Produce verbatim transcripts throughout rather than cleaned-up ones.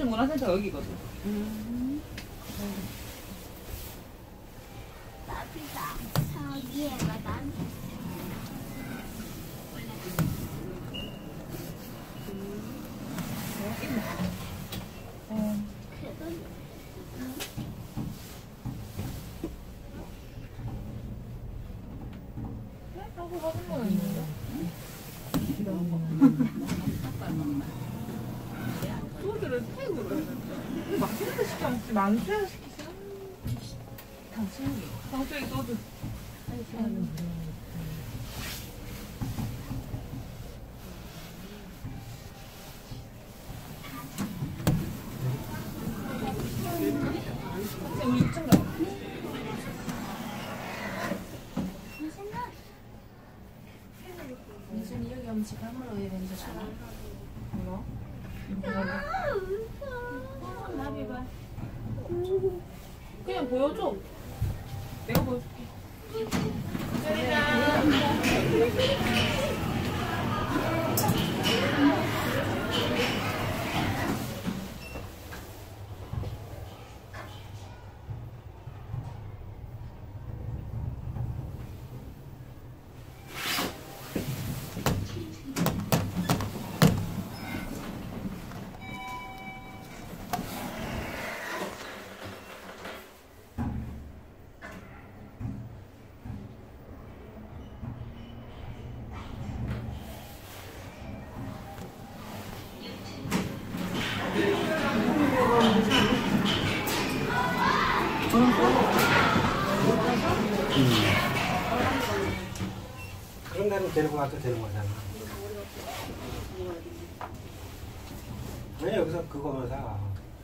롯데월드 문화센터 여기거든. 음. 나비다. 저기에가 난. 어. 그래도. 하고 하는 건 있는데. 소주를 팩으로 했는데. 막히는 시켜 먹지. 만수야 시키지. 당신이. 당수이 소주. 우리 이층 가. 민준이 여기 오면 지금 함으로 해야 되는데 잘하. 뭐? 나비 봐. 그냥 보여줘. 내가 보여줄게. 그런 데는 데리고 가서 되는 거잖아. 왜 여기서 그거만 사?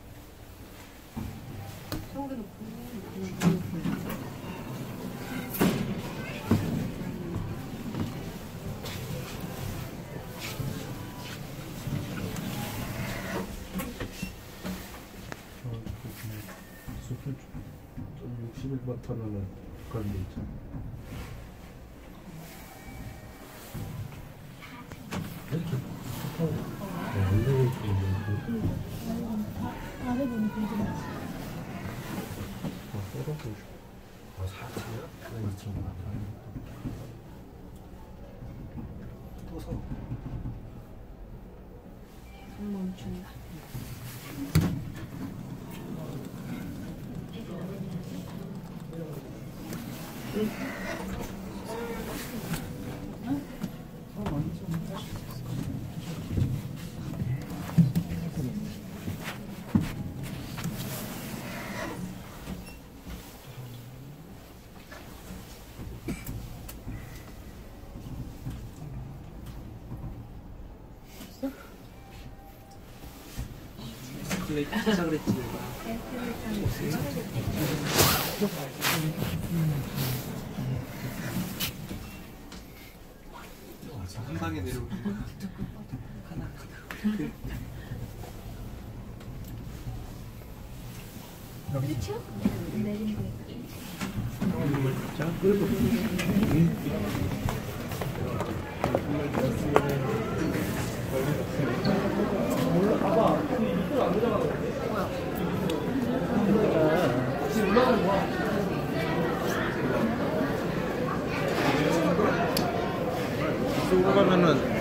숲을 좀 육십일 번 터널은 그런 데 있잖아. 이렇게 숲하고 원래 있는 안에 보면 되게 거 썰어보고 싶어. 뭐 사치야? 나 이천 원 또 사. 멈춘다. 왜 진짜 그랬지? 한 방에 내려오는 거 하나 그렇죠? 내린 거. 자, 그래도 몰라, 봐봐. 이걸 안 들어가거든. 뭐야? 지금 올라가는 거야. 이쪽으로 가면은